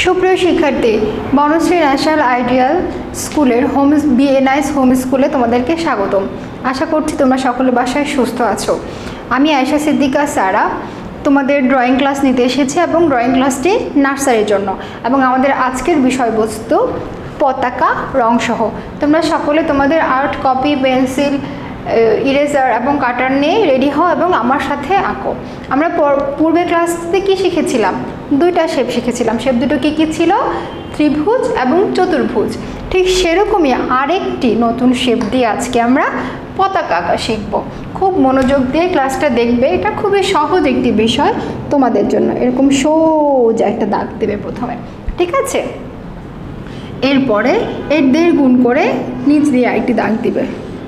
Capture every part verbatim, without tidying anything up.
সুপ্রিয় শিক্ষার্থী, Banasree national ideal স্কুলের হোম বিএনআইস হোম স্কুলে তোমাদেরকে স্বাগতম। আশা করছি তোমরা সকলে বাসায় সুস্থ আছো। আমি আয়েশা সিদ্দিকা সারা তোমাদের ড্রয়িং ক্লাস নিতে এসেছি এবং ড্রয়িং ক্লাসটি নার্সারির জন্য, এবং আমাদের আজকের বিষয়বস্তু পতাকা রংসহ। তোমরা সকলে তোমাদের আর্ট কপি, পেন্সিল, ইরেজার এবং কাটার নিয়ে রেডি হও এবং আমার সাথে আঁকো। আমরা পূর্বে ক্লাসে কি শিখেছিলাম? দুইটা শেপ শিখেছিলাম। শেপ দুটো কী কী ছিল? ত্রিভুজ এবং চতুর্ভুজ। ঠিক সেরকমই আরেকটি নতুন শেপ দিয়ে আজকে আমরা পতাকা আঁকা শিখব। খুব মনোযোগ দিয়ে ক্লাসটা দেখবে, এটা খুবই সহজ একটি বিষয় তোমাদের জন্য। এরকম সোজা একটা দাগ দেবে প্রথমে, ঠিক আছে? এরপরে এর দেড় গুণ করে নিচ দিয়ে আরেকটি দাগ দিবে,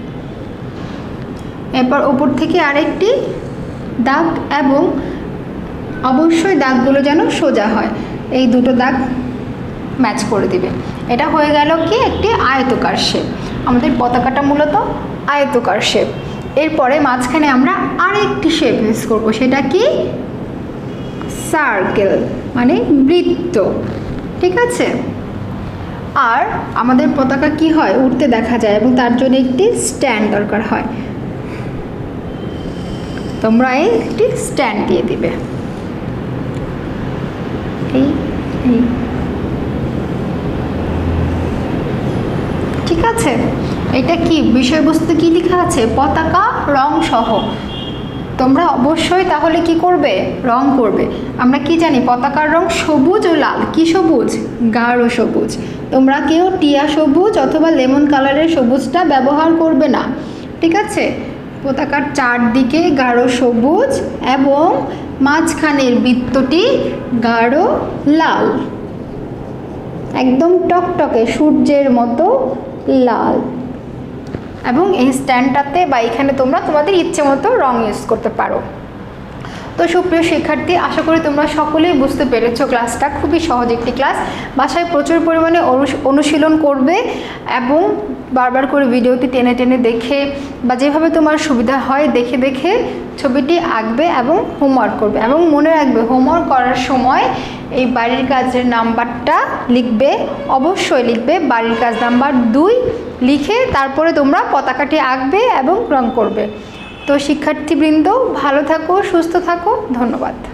এরপর ওপর থেকে আরেকটি দাগ, এবং অবশ্যই দাগগুলো যেন সোজা হয়, এই দুটো দাগ ম্যাচ করে দিবে। এটা হয়ে গেল কি একটি আয়তকার শেপ। আমাদের পতাকাটা মূলত আয়তকার শেপ। এরপরে মাঝখানে আমরা আরেকটি শেপ ইউজ করব, সেটা কি? সার্কেল, মানে বৃত্ত, ঠিক আছে? আর আমাদের পতাকা কি হয়? উড়তে দেখা যায়, এবং তার জন্য একটি স্ট্যান্ড দরকার হয়। তোমরা একটি স্ট্যান্ড দিয়ে দিবে। এই এই ঠিক আছে? এটা কি বিষয়বস্তু কি লেখা আছে? পতাকা রং সহ। তোমরা অবশ্যই তাহলে কি করবে? রং করবে। আমরা কি জানি? পতাকার রং সবুজ ও লাল। কি সবুজ? গাঢ় সবুজ। তোমরা কেউ টিয়া সবুজ অথবা লেমন কালারের সবুজটা ব্যবহার করবে না, ঠিক আছে? পতাকার চারদিকে গাঢ় সবুজ এবং মাঝখানের বৃত্তটি গাঢ় লাল, একদম টকটকে সূর্যের মতো লাল। এবং এই স্ট্যান্ডটাতে বা এখানে তোমরা তোমাদের ইচ্ছে মতো রং ইউজ করতে পারো। তো সুপ্রিয় শিক্ষার্থী, আশা করি তোমরা সকলেই বুঝতে পেরেছো ক্লাসটা খুবই সহজ একটি ক্লাস। বাসায় প্রচুর পরিমাণে অনুশীলন করবে এবং বারবার করে ভিডিওটি টেনে টেনে দেখে বা যেভাবে তোমার সুবিধা হয় দেখে দেখে ছবিটি আঁকবে এবং হোমওয়ার্ক করবে। এবং মনে রাখবে, হোমওয়ার্ক করার সময় এই বাড়ির কাজের নাম্বারটা লিখবে, অবশ্যই লিখবে বাড়ির কাজ নাম্বার দুই লিখে তারপরে তোমরা পতাকাটি আঁকবে এবং রং করবে। তো শিক্ষার্থীবৃন্দ, ভালো থাকো, সুস্থ থাকো, ধন্যবাদ।